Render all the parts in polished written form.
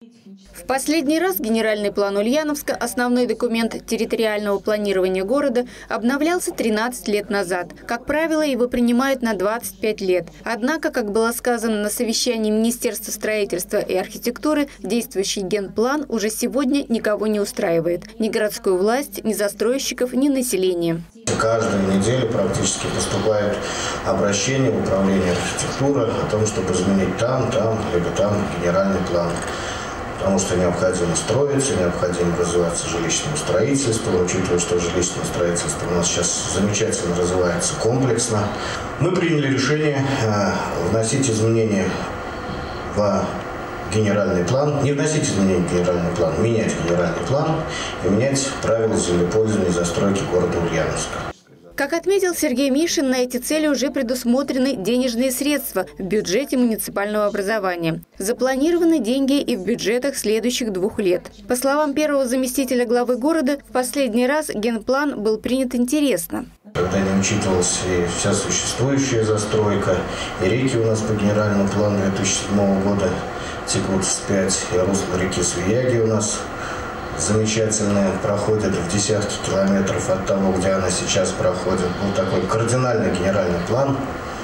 В последний раз генеральный план Ульяновска, основной документ территориального планирования города, обновлялся 13 лет назад. Как правило, его принимают на 25 лет. Однако, как было сказано на совещании Министерства строительства и архитектуры, действующий генплан уже сегодня никого не устраивает. Ни городскую власть, ни застройщиков, ни население. Каждую неделю практически поступает обращение в управление архитектуры о том, чтобы изменить там, либо там генеральный план. Потому что необходимо строиться, необходимо развиваться жилищному строительству, учитывая, что жилищное строительство у нас сейчас замечательно развивается комплексно. Мы приняли решение вносить изменения в генеральный план, не вносить изменения в генеральный план, менять генеральный план и менять правила землепользования и застройки города Ульяновска. Как отметил Сергей Мишин, на эти цели уже предусмотрены денежные средства в бюджете муниципального образования. Запланированы деньги и в бюджетах следующих 2 лет. По словам первого заместителя главы города, в последний раз генплан был принят интересно. Когда не учитывалась и вся существующая застройка, и реки у нас по генеральному плану 2007 года текут вспять, и русло реки Свияги у нас замечательные, проходят в десятки километров от того, где она сейчас проходит. Был такой кардинальный генеральный план.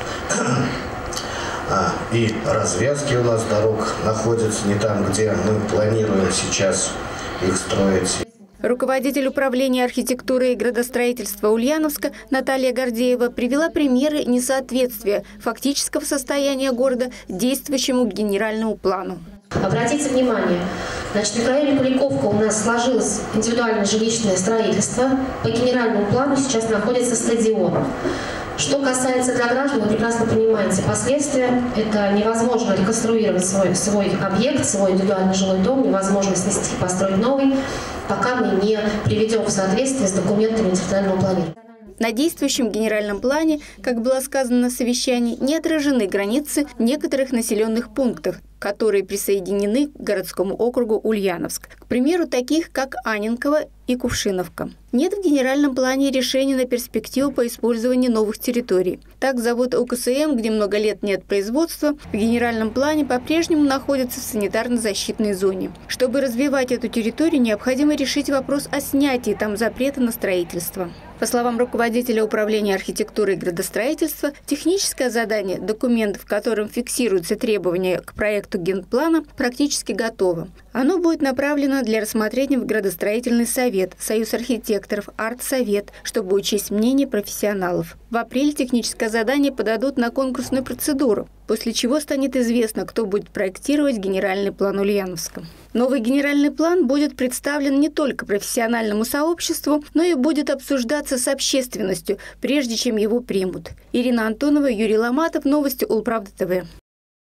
И развязки у нас дорог находятся не там, где мы планируем сейчас их строить. Руководитель управления архитектуры и градостроительства Ульяновска Наталья Гордеева привела примеры несоответствия фактического состояния города действующему генеральному плану. Обратите внимание, значит, в микрорайоне Поляковка у нас сложилось индивидуальное жилищное строительство. По генеральному плану сейчас находится стадион. Что касается для граждан, вы прекрасно понимаете последствия. Это невозможно реконструировать свой объект, свой индивидуальный жилой дом, невозможно снести и построить новый, пока мы не приведем в соответствие с документами территориального планирования. На действующем генеральном плане, как было сказано на совещании, не отражены границы некоторых населенных пунктов, которые присоединены к городскому округу Ульяновск. К примеру, таких как Анненково и Кувшиновка. Нет в генеральном плане решения на перспективу по использованию новых территорий. Так, завод УКСМ, где много лет нет производства, в генеральном плане по-прежнему находится в санитарно-защитной зоне. Чтобы развивать эту территорию, необходимо решить вопрос о снятии там запрета на строительство. По словам руководителя управления архитектуры и градостроительства, техническое задание, документ, в котором фиксируются требования к проекту генплана, практически готово. Оно будет направлено для рассмотрения в градостроительный совет, Союз архитекторов, Артсовет, чтобы учесть мнение профессионалов. В апреле техническое задание подадут на конкурсную процедуру, после чего станет известно, кто будет проектировать генеральный план Ульяновска. Новый генеральный план будет представлен не только профессиональному сообществу, но и будет обсуждаться с общественностью, прежде чем его примут. Ирина Антонова, Юрий Ломатов, новости Улправда ТВ.